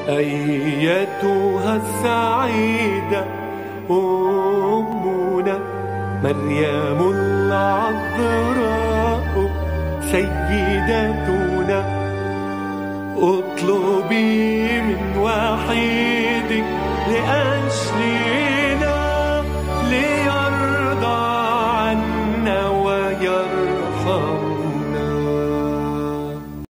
أيتها السعيدة أمنا مريم العذراء سيدتنا، اطلبي من وحيدك لأجلنا